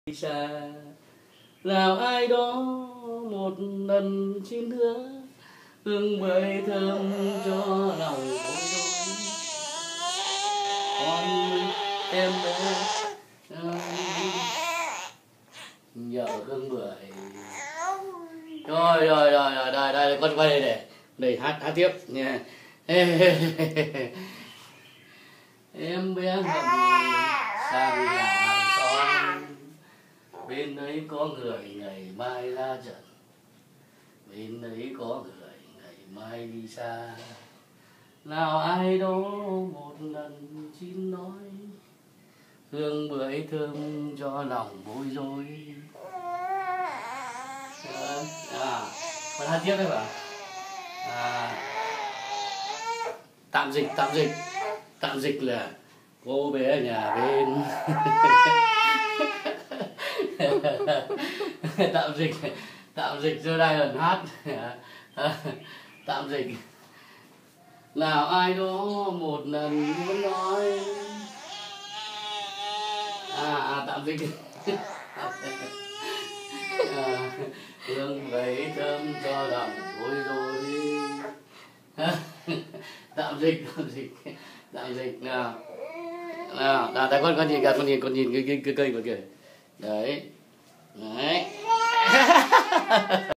xa nào ai đó một lần xin hứa hương bưởi thơm cho lòng bối rối. Con em bé nhờ hương bưởi. Rồi đây con quay đây để hát tiếp nha. Em bé ngậm ngùi sang nhà hàng xóm, bên ấy có người ngày mai ra trận, bên ấy có người ngày mai đi xa. Nào ai đó một lần xin nói hương bưởi thơm cho lòng bối rối. Còn hát tiếp đấy bảo tạm dịch là cô bé ở nhà bên. tạm dịch cho đây lần hát. Tạm dịch nào ai đó một lần muốn nói tạm dịch. Hương bưởi thơm cho lòng bối rối. Tạm dịch nào tại con nhìn cái cây vào kìa đấy.